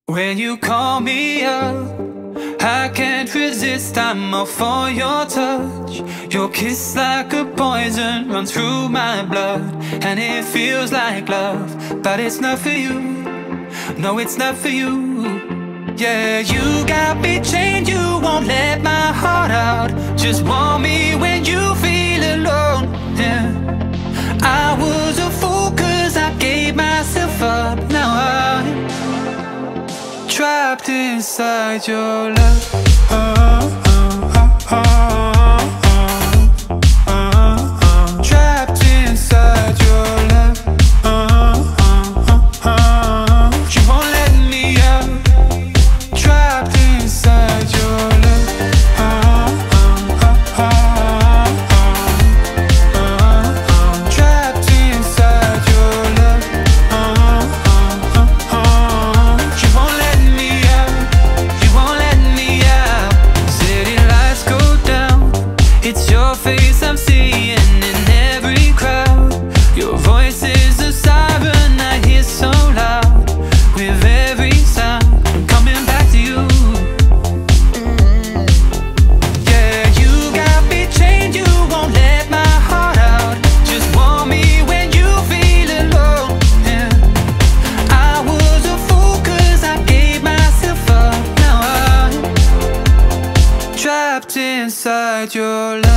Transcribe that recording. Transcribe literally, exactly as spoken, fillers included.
When you call me up, I can't resist, I'm all for your touch. Your kiss like a poison runs through my blood, and it feels like love, but it's not for you. No, it's not for you. Yeah, you got me chained, you won't let my heart out. Just want me when you feel alone. Yeah, I was a fool cause I gave myself up. Now I'm trapped inside your love. Oh, oh, oh, oh, oh, oh, oh. Trapped inside your love. Oh, oh, oh, oh. You won't let me out. Trapped inside your love. Oh, oh, oh, oh, oh, oh. Trapped inside your love. Oh, oh, oh, oh. You won't let me out. You won't let me out. City lights go down. It's your face I'm seeing in every crowd. Your voice is a siren I hear so loud. With every sound I'm coming back to you. Yeah, you got me chained, you won't let my heart out. Just want me when you feel alone. Yeah, I was a fool cause I gave myself up. Now I'm trapped inside your love.